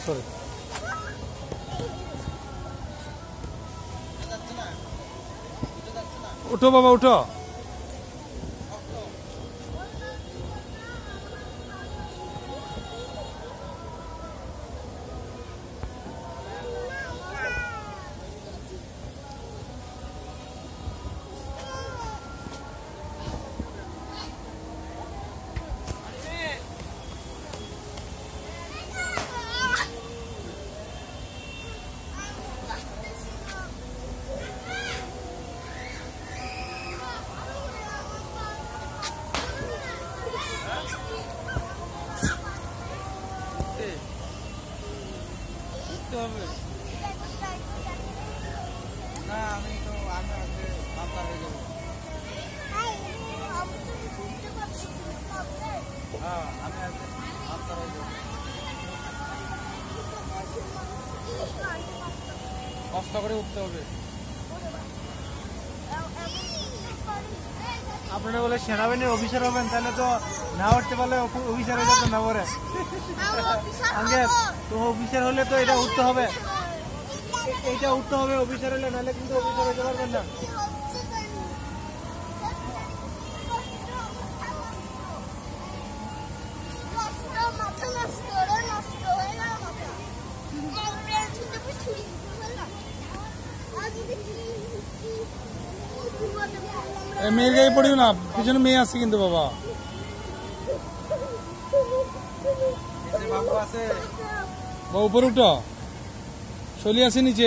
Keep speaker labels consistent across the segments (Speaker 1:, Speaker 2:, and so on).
Speaker 1: Sorry উঠো বাবা উঠো কষ্ট করে উঠতে হবে আপনারা বলে সেনাবাহিনীর অফিসার হবেন তাহলে তো না উঠতে পারলে অফিসার হয়ে যাবেন না পরে আগে তো অফিসার হলে তো এটা উঠতে হবে এইটা উঠতে হবে অফিসার হলে নাহলে কিন্তু অফিসার হতে পারবেন না মেয়ের গায়ে পড়িও না পিছনে মেয়ে আছে কিন্তু বাবা উপরে উঠো চলি আছে নিচে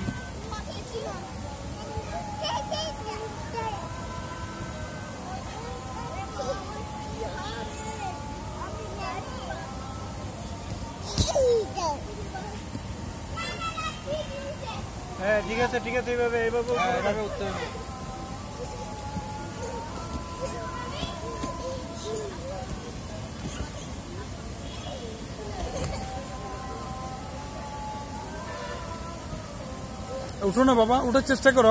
Speaker 1: হ্যাঁ ঠিক আছে এইভাবে উঠতে হবে উঠো না বাবা উঠার চেষ্টা করো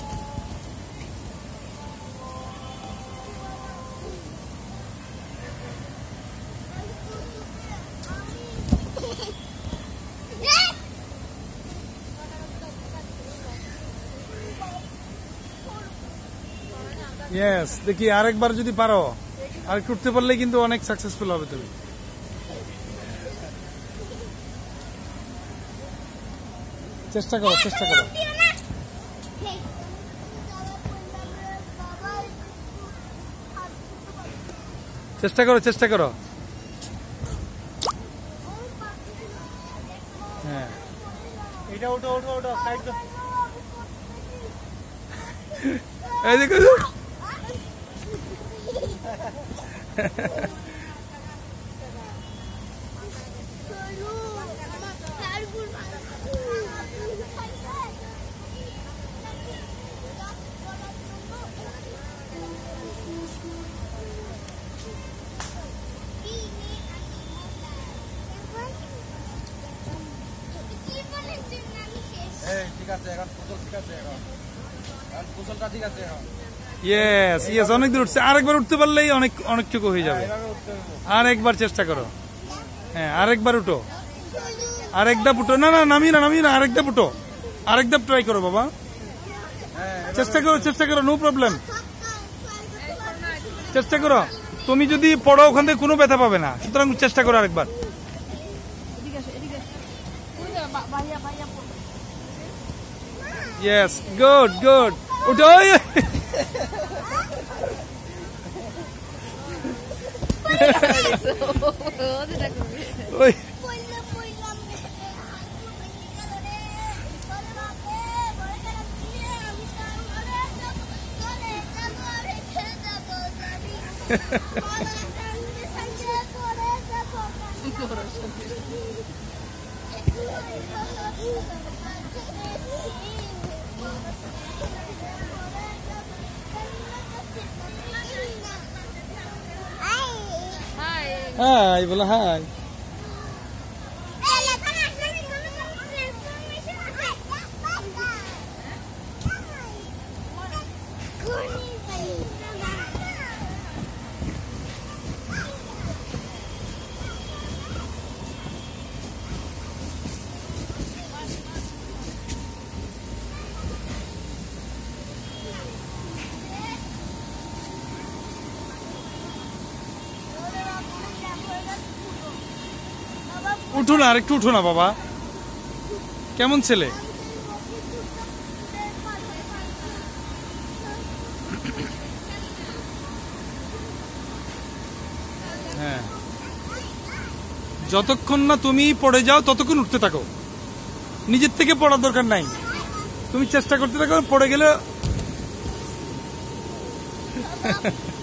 Speaker 1: ইয়েস দেখি আরেকবার যদি পারো আরেকটু উঠতে পারলে কিন্তু অনেক সাকসেসফুল হবে তুমি চেষ্টা করো চেষ্টা করো হ্যাঁ এটা উঠো সাইড দাও এই দেখো ঠিক আছে এখন পুজো ঠিক আছে এখন পুজোটা ঠিক আছে এখন ইয়েস ইয়েস অনেক দূর উঠছে আরেকবার উঠতে পারলেই অনেকটুকু হয়ে যাবে আরেকবার চেষ্টা করো হ্যাঁ আরেকবার উঠো আরেকটা উঠো না নামিয়ে না আরেকটা উঠো আরেকটা ট্রাই করো বাবা চেষ্টা করো নো প্রবলেম চেষ্টা করো তুমি যদি পড়ো ওখান থেকে কোনো ব্যথা পাবে না সুতরাং চেষ্টা করো আরেকবার ইয়েস গুড উঠো ওই হাই বলো হাই উঠো না, আর একটু উঠো না বাবা, কেমন ছেলে। হ্যাঁ, যতক্ষণ না তুমি পড়ে যাও ততক্ষণ উঠতে থাকো, নিজের থেকে পড়ার দরকার নাই, তুমি চেষ্টা করতে থাকো, পড়ে গেলে